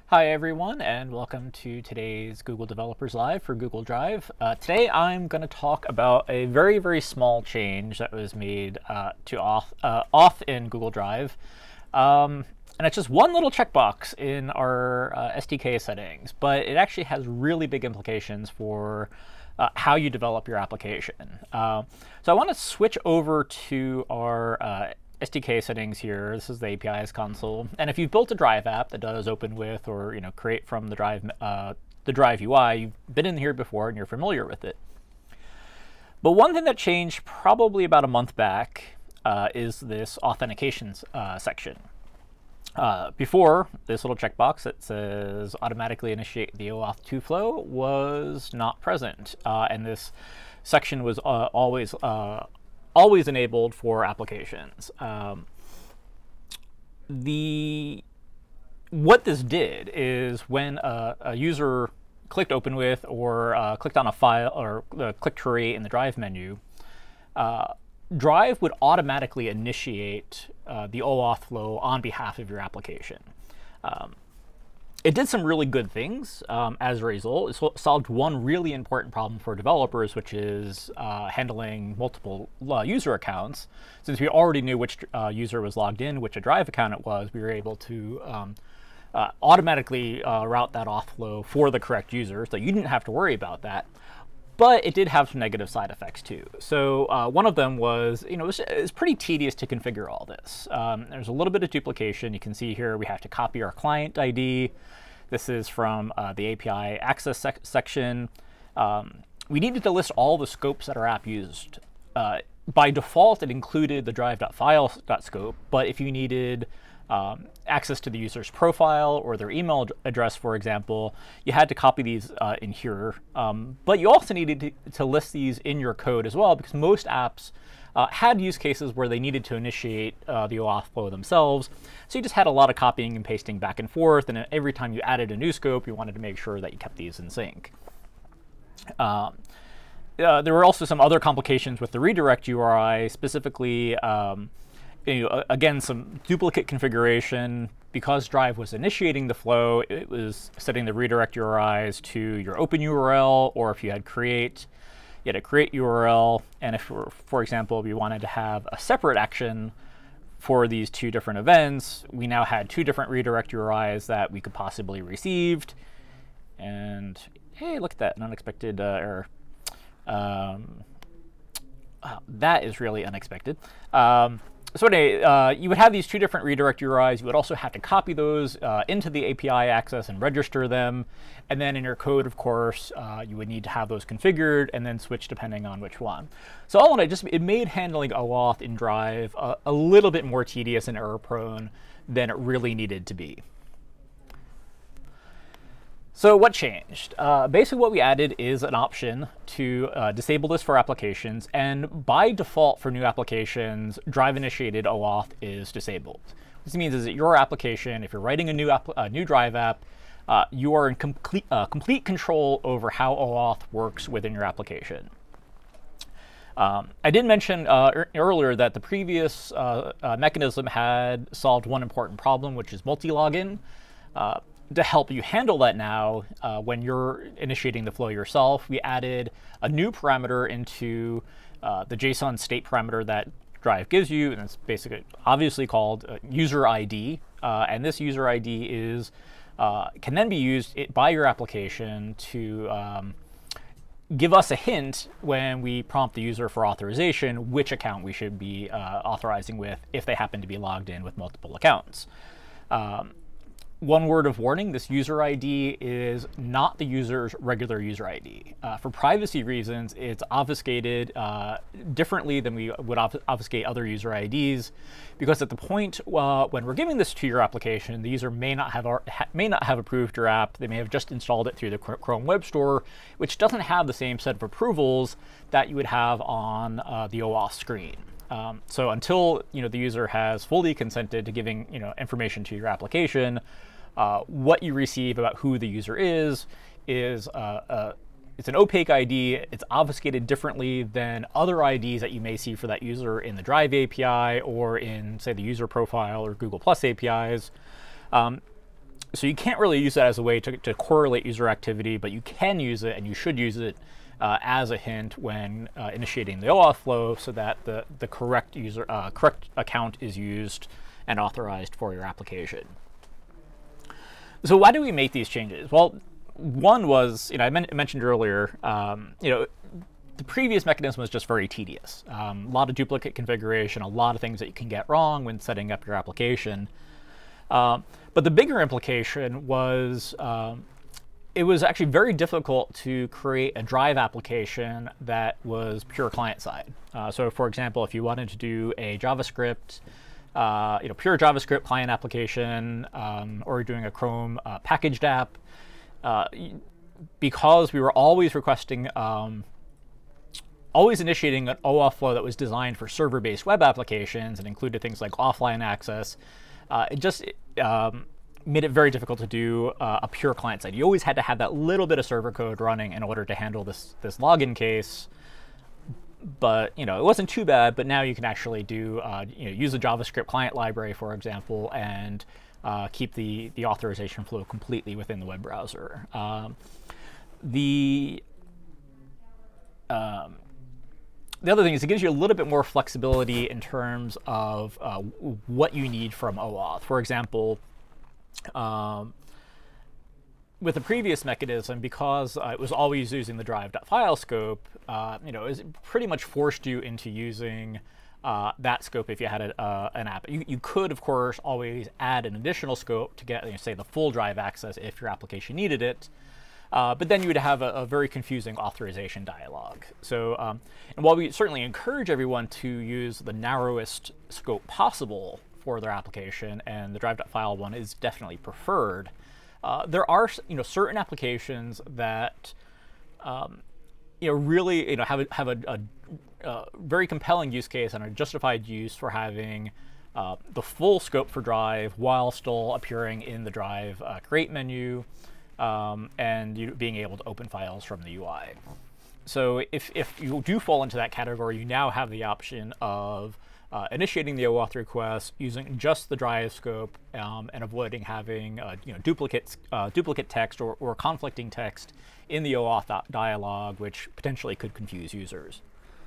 Hi everyone, and welcome to today's Google Developers Live for Google Drive. Today I'm going to talk about a very small change that was made to auth in Google Drive. And it's just one little checkbox in our SDK settings, but it actually has really big implications for how you develop your application. So I want to switch over to our SDK settings here. This is the APIs console, and if you've built a Drive app that does open with or create from the Drive UI, you've been in here before and you're familiar with it. But one thing that changed probably about a month back is this authentications section. Before, this little checkbox that says automatically initiate the OAuth 2 flow was not present, and this section was always enabled for applications. What this did is when a user clicked open with or clicked on a file or clicked create in the Drive menu, Drive would automatically initiate the OAuth flow on behalf of your application. It did some really good things as a result. It solved one really important problem for developers, which is handling multiple user accounts. Since we already knew which user was logged in, which a Drive account it was, we were able to automatically route that auth flow for the correct user, so you didn't have to worry about that. But it did have some negative side effects too. So one of them was, it's pretty tedious to configure all this. There's a little bit of duplication. You can see here we have to copy our client ID. This is from the API access section. We needed to list all the scopes that our app used. By default, it included the drive.file.scope, but if you needed access to the user's profile or their email address, for example, you had to copy these in here. But you also needed to list these in your code as well, because most apps had use cases where they needed to initiate the OAuth flow themselves. So you just had a lot of copying and pasting back and forth, and every time you added a new scope, you wanted to make sure that you kept these in sync. There were also some other complications with the redirect URI, specifically again, some duplicate configuration. Because Drive was initiating the flow, it was setting the redirect URIs to your open URL, or if you had create, you had a create URL. And if, for example, we wanted to have a separate action for these two different events, we now had two different redirect URIs that we could possibly received. And hey, look at that, an unexpected error. That is really unexpected. So anyway, you would have these two different redirect URIs. You would also have to copy those into the API access and register them. And then in your code, of course, you would need to have those configured and then switch depending on which one. So all in all, it made handling OAuth in Drive a little bit more tedious and error-prone than it really needed to be. So what changed? Basically what we added is an option to disable this for applications, and by default for new applications, Drive-initiated OAuth is disabled. What this means is that your application, if you're writing a new Drive app, you are in complete control over how OAuth works within your application. I did mention earlier that the previous mechanism had solved one important problem, which is multi-login. To help you handle that now, when you're initiating the flow yourself, we added a new parameter into the JSON state parameter that Drive gives you, and it's basically obviously called user ID. And this user ID is can then be used by your application to give us a hint when we prompt the user for authorization which account we should be authorizing with if they happen to be logged in with multiple accounts. One word of warning, this user ID is not the user's regular user ID. For privacy reasons, it's obfuscated differently than we would obfuscate other user IDs, because at the point when we're giving this to your application, the user may not have approved your app. They may have just installed it through the Chrome Web Store, which doesn't have the same set of approvals that you would have on the OAuth screen. So until the user has fully consented to giving information to your application, what you receive about who the user is it's an opaque ID. It's obfuscated differently than other IDs that you may see for that user in the Drive API or in, say, the user profile or Google Plus APIs. So you can't really use that as a way to correlate user activity, but you can use it, and you should use it as a hint when initiating the OAuth flow, so that the correct correct account is used and authorized for your application. So why do we make these changes? Well, one was, I mentioned earlier, the previous mechanism was just very tedious. A lot of duplicate configuration, a lot of things that you can get wrong when setting up your application. But the bigger implication was it was actually very difficult to create a Drive application that was pure client-side. So, for example, if you wanted to do a JavaScript, pure JavaScript client application, or you're doing a Chrome packaged app, because we were always requesting, always initiating an OAuth flow that was designed for server-based web applications and included things like offline access, it just made it very difficult to do a pure client side. You always had to have that little bit of server code running in order to handle this login case. But it wasn't too bad. But now you can actually do use a JavaScript client library, for example, and keep the authorization flow completely within the web browser. The other thing is it gives you a little bit more flexibility in terms of what you need from OAuth. For example, with the previous mechanism, because it was always using the drive.file scope, it pretty much forced you into using that scope if you had an app. You could, of course, always add an additional scope to get, say, the full drive access if your application needed it. But then you would have a very confusing authorization dialog. So, and while we certainly encourage everyone to use the narrowest scope possible for their application, and the drive.file one is definitely preferred, there are certain applications that really have a very compelling use case and a justified use for having the full scope for Drive while still appearing in the Drive create menu. And being able to open files from the UI. So if you do fall into that category, you now have the option of initiating the OAuth request using just the Drive scope and avoiding having duplicate text or conflicting text in the OAuth dialog, which potentially could confuse users.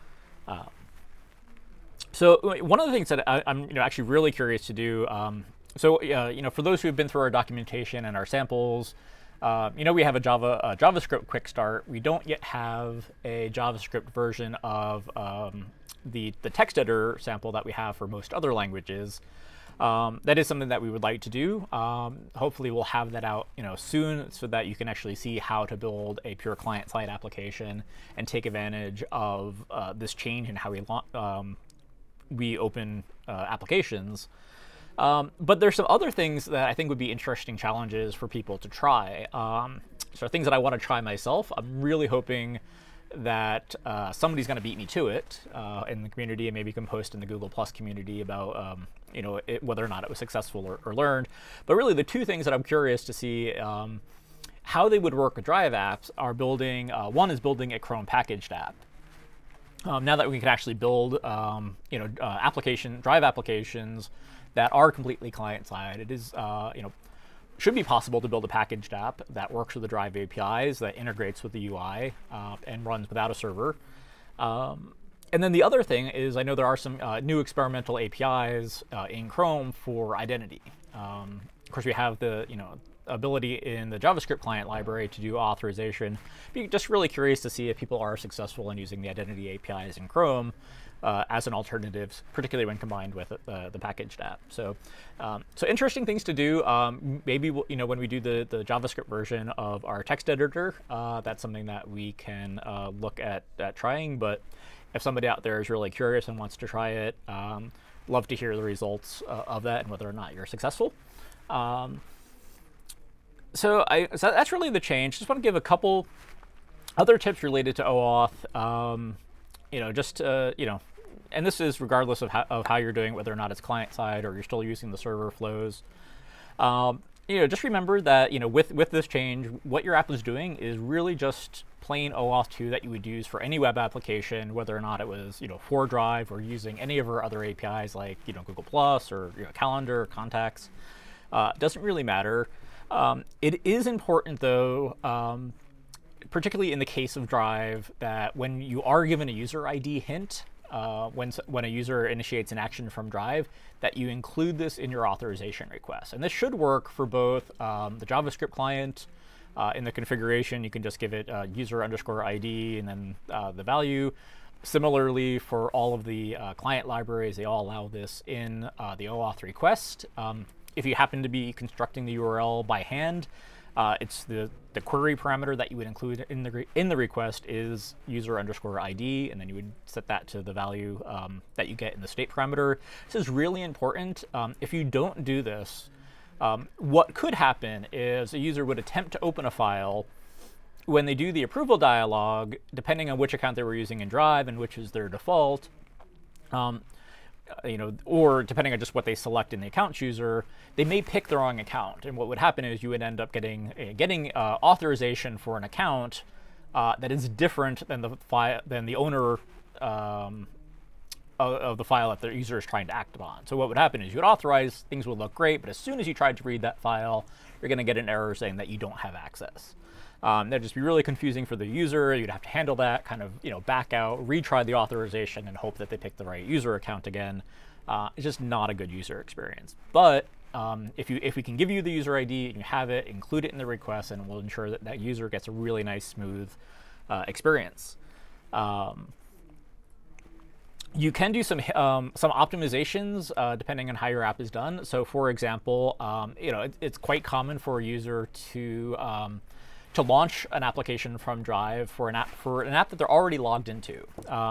So one of the things that I'm actually really curious to do. For those who have been through our documentation and our samples. We have a JavaScript quick start. We don't yet have a JavaScript version of the text editor sample that we have for most other languages. That is something that we would like to do. Hopefully we'll have that out soon, so that you can actually see how to build a pure client-side application and take advantage of this change in how we open applications. But there's some other things that I think would be interesting challenges for people to try. So things that I want to try myself. I'm really hoping that somebody's going to beat me to it in the community, and maybe you can post in the Google Plus community about whether or not it was successful or learned. But really, the two things that I'm curious to see how they would work with Drive apps are building. One is building a Chrome packaged app. Now that we can actually build Drive applications that are completely client-side, it is should be possible to build a packaged app that works with the Drive APIs, that integrates with the UI, and runs without a server. And then the other thing is, I know there are some new experimental APIs in Chrome for identity. Of course, we have the ability in the JavaScript client library to do authorization. Be just really curious to see if people are successful in using the identity APIs in Chrome as an alternative, particularly when combined with the packaged app. So interesting things to do. Maybe when we do the JavaScript version of our text editor, that's something that we can look at trying. But if somebody out there is really curious and wants to try it, love to hear the results of that and whether or not you're successful. So that's really the change. Just want to give a couple other tips related to OAuth. And this is regardless of how you're doing, whether or not it's client side or you're still using the server flows. Just remember that with this change, what your app is doing is really just plain OAuth 2 that you would use for any web application, whether or not it was for Drive or using any of our other APIs like Google Plus or Calendar or Contacts. Doesn't really matter. It is important, though, particularly in the case of Drive, that when you are given a user ID hint, when a user initiates an action from Drive, that you include this in your authorization request. And this should work for both the JavaScript client. In the configuration, you can just give it user_ID and then the value. Similarly, for all of the client libraries, they all allow this in the OAuth request. If you happen to be constructing the URL by hand, it's the query parameter that you would include in the request is user_ID, and then you would set that to the value that you get in the state parameter. This is really important. If you don't do this, what could happen is a user would attempt to open a file. When they do the approval dialog, depending on which account they were using in Drive and which is their default, or depending on just what they select in the account chooser, they may pick the wrong account. And what would happen is you would end up getting authorization for an account that is different than the owner of the file that the user is trying to act upon. So what would happen is you would authorize, things would look great, but as soon as you tried to read that file, you're going to get an error saying that you don't have access. That'd just be really confusing for the user. You'd have to handle that, kind of back out, retry the authorization, and hope that they pick the right user account again. It's just not a good user experience. But if we can give you the user ID and you have it, include it in the request, and we'll ensure that that user gets a really nice, smooth experience. You can do some optimizations depending on how your app is done. So, for example, it's quite common for a user to launch an application from Drive for an app that they're already logged into.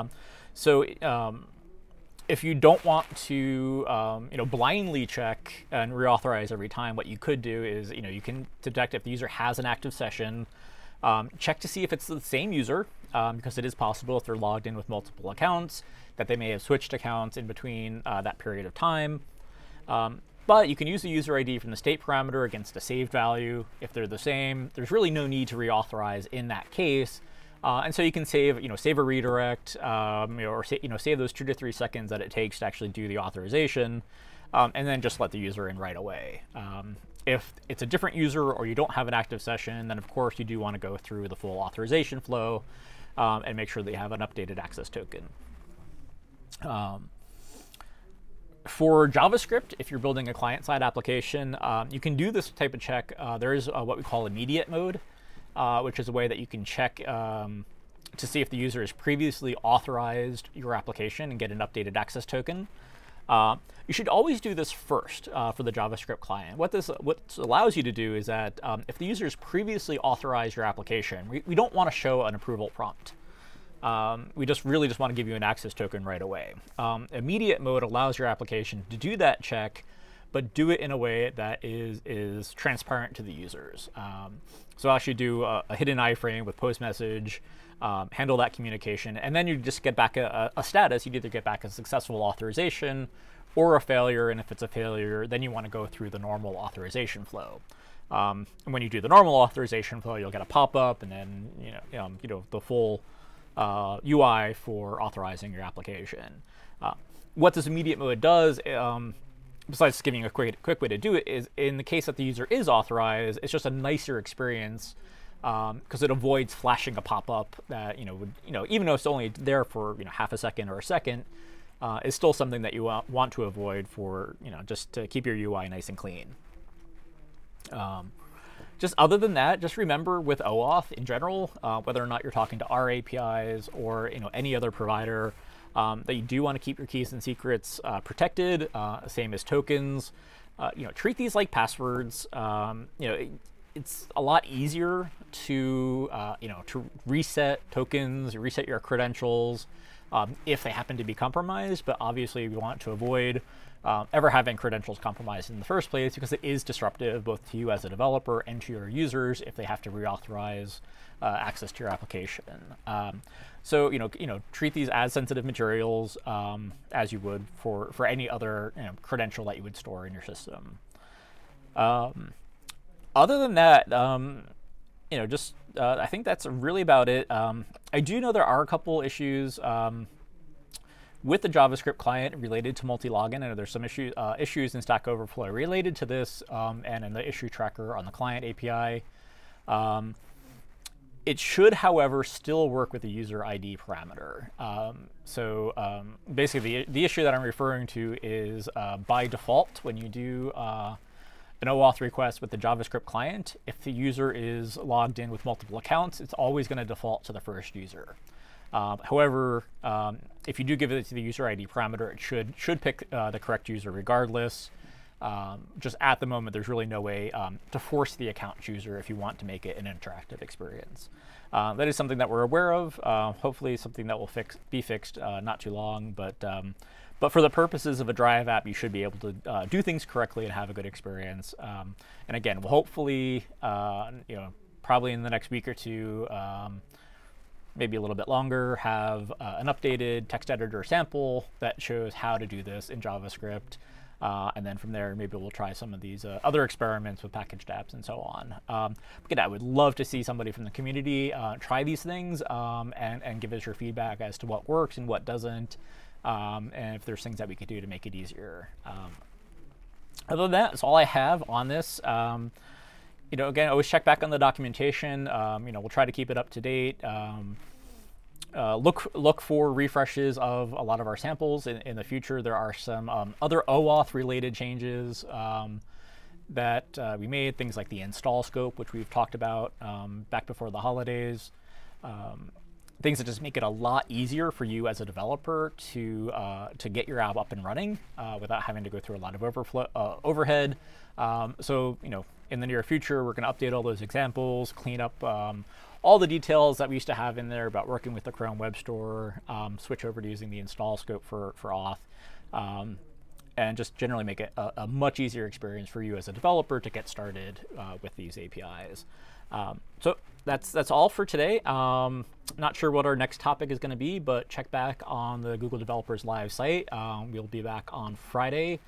If you don't want to blindly check and reauthorize every time, what you could do is you can detect if the user has an active session, check to see if it's the same user, because it is possible if they're logged in with multiple accounts that they may have switched accounts in between that period of time. But you can use the user ID from the state parameter against a saved value. If they're the same, there's really no need to reauthorize in that case. And so you can save a redirect, or save those 2 to 3 seconds that it takes to actually do the authorization, and then just let the user in right away. If it's a different user or you don't have an active session, then of course you do want to go through the full authorization flow and make sure that you have an updated access token. For JavaScript, if you're building a client-side application, you can do this type of check. There is what we call immediate mode, which is a way that you can check to see if the user has previously authorized your application and get an updated access token. You should always do this first for the JavaScript client. What this allows you to do is that if the user has previously authorized your application, we don't want to show an approval prompt. We really just want to give you an access token right away. Immediate mode allows your application to do that check, but do it in a way that is transparent to the users. So I'll actually do a hidden iframe with post message, handle that communication, and then you just get back a status. You'd either get back a successful authorization or a failure, and if it's a failure, then you want to go through the normal authorization flow. And when you do the normal authorization flow, you'll get a pop-up, and then the full UI for authorizing your application. What this immediate mode does, besides just giving you a quick way to do it, is in the case that the user is authorized, it's just a nicer experience because it avoids flashing a pop-up that even though it's only there for half a second or a second, is still something that you want to avoid for just to keep your UI nice and clean. Just other than that, just remember with OAuth in general, whether or not you're talking to our APIs or any other provider, that you do want to keep your keys and secrets protected, same as tokens. Treat these like passwords. It's a lot easier to reset tokens, reset your credentials if they happen to be compromised. But obviously, we want to avoid ever having credentials compromised in the first place, because it is disruptive both to you as a developer and to your users if they have to reauthorize access to your application. So treat these as sensitive materials as you would for any other credential that you would store in your system. Other than that, I think that's really about it. I do know there are a couple issues with the JavaScript client related to multi-login. And there's some issues in Stack Overflow related to this, and in the issue tracker on the client API. It should, however, still work with the user ID parameter. Basically, the issue that I'm referring to is by default, when you do an OAuth request with the JavaScript client, if the user is logged in with multiple accounts, it's always going to default to the first user. However, if you do give it to the user ID parameter, it should pick the correct user regardless. Just at the moment, there's really no way to force the account chooser if you want to make it an interactive experience. That is something that we're aware of. Hopefully something that will be fixed not too long, but for the purposes of a Drive app, you should be able to do things correctly and have a good experience. And again, we'll hopefully, probably in the next week or two, maybe a little bit longer, have an updated text editor sample that shows how to do this in JavaScript. And then from there, maybe we'll try some of these other experiments with packaged apps and so on. Again, I would love to see somebody from the community try these things and give us your feedback as to what works and what doesn't, and if there's things that we could do to make it easier. Other than that, that's all I have on this. Again, always check back on the documentation. We'll try to keep it up to date. Look for refreshes of a lot of our samples in the future. There are some other OAuth related changes that we made, things like the install scope, which we've talked about back before the holidays. Things that just make it a lot easier for you as a developer to get your app up and running without having to go through a lot of overhead. In the near future, we're going to update all those examples, clean up all the details that we used to have in there about working with the Chrome Web Store, switch over to using the install scope for Auth, and just generally make it a much easier experience for you as a developer to get started with these APIs. So that's all for today. Not sure what our next topic is going to be, but check back on the Google Developers Live site. We'll be back on Friday.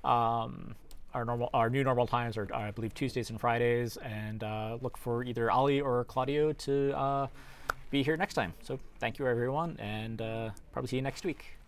Our new normal times are, I believe, Tuesdays and Fridays, and look for either Ali or Claudio to be here next time. So thank you, everyone, and probably see you next week.